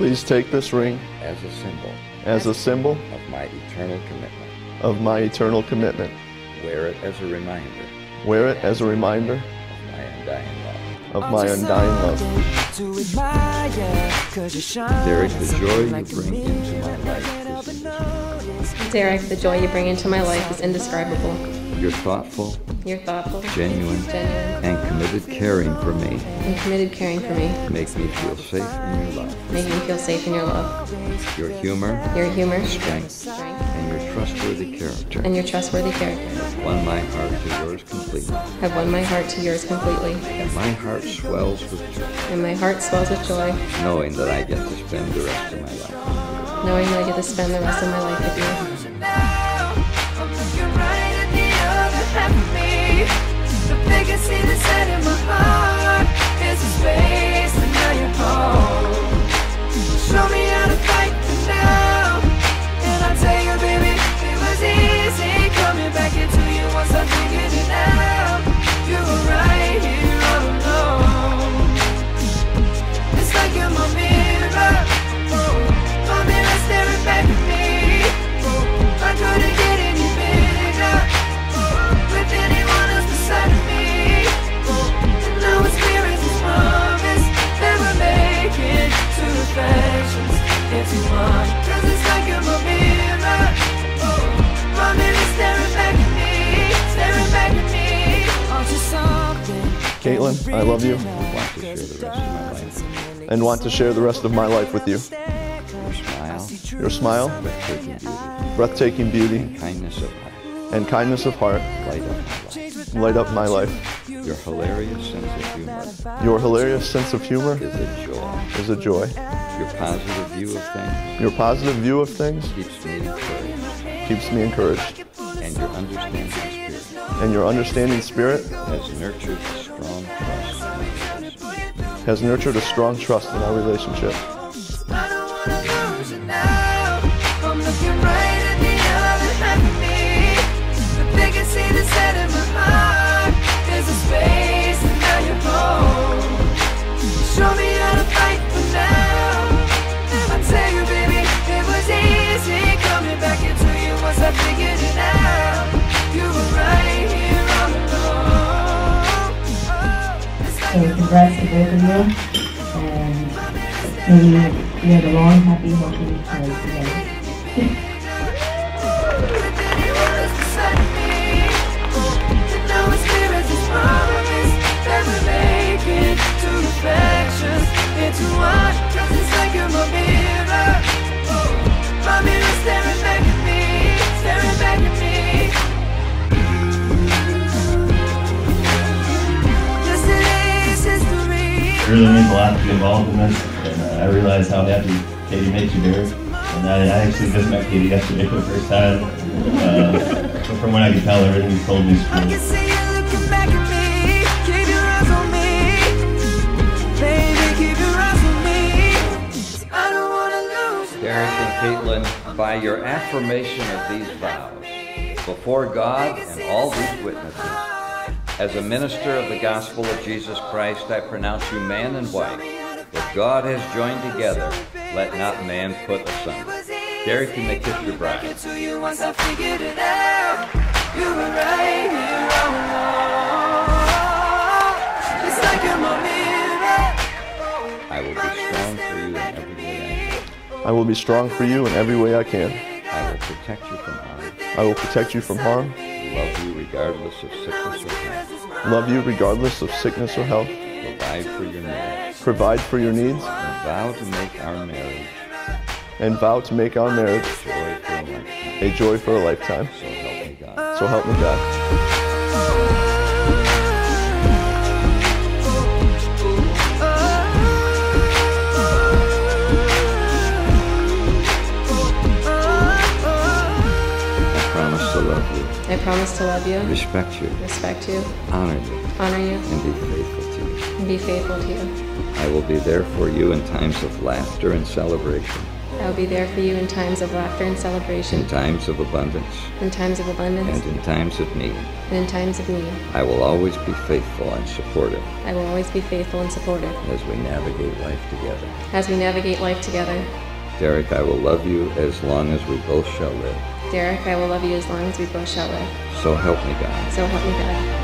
Please take this ring as a symbol of my eternal commitment. Wear it as a reminder Wear it as a reminder of my undying love. Derek, the joy you bring into my life is indescribable. Derek, the joy you bring into my life is indescribable. You're thoughtful, genuine, and committed caring for me. Make me feel safe in your love. Your humor, strength, and your trustworthy character. Have won my heart to yours completely. And my heart swells with joy. Knowing that I get to spend the rest of my life with you. The vacancy that's set in my heart is a space that now you're home. Show me how to fight for now, and I'll tell you, baby, it was easy coming back into you once I figured it out. You were right here all alone. It's like you're my mirror, staring back at me. I couldn't get any bigger with anyone else beside me. And now it's clear as this promise that we're making two reflections into one. 'Cause it's like you're my mirror staring back at me, onto something. Caitlin, I love you and want to share the rest of my life with you. Your smile, breathtaking beauty, and kindness of heart light up my life. Your hilarious sense of humor is a joy. Your positive view of things keeps me encouraged. And your understanding spirit has nurtured a strong trust in our relationship. I'm looking right at the other half of me. The vacancy that's set in my heart is a space, and now you're home. Show me how to fight for now. I tell you, baby, it was easy coming back into you once I figured it out. You were right here all alone. So congrats to both of you, and maybe you have a long, happy, healthy marriage together. It really means a lot to be involved in this, and I realize how happy Katie makes you, Derek. And I actually just met Katie yesterday for the first time. But from what I can tell, everything you told me is cool. Derek and Caitlin, by your affirmation of these vows, before God and all these witnesses, as a minister of the gospel of Jesus Christ, I pronounce you man and wife. What God has joined together, let not man put asunder. Derek, you may kiss your bride. I will be strong for you in every way I can. I will protect you from harm. I will protect you from harm. Love you regardless of sickness or health. Love you regardless of sickness or health. Provide for your needs. Provide for your needs. And vow to make our marriage. And vow to make our marriage a joy for a lifetime. So help me God. So help me God. I promise to love you, respect you, honor you, and be faithful to you. I will be there for you in times of laughter and celebration. I will be there for you in times of laughter and celebration. In times of abundance. In times of abundance. And in times of need. And in times of need. I will always be faithful and supportive. I will always be faithful and supportive. As we navigate life together. As we navigate life together. Derek, I will love you as long as we both shall live. Derek, I will love you as long as we both shall live. So help me God. So help me God.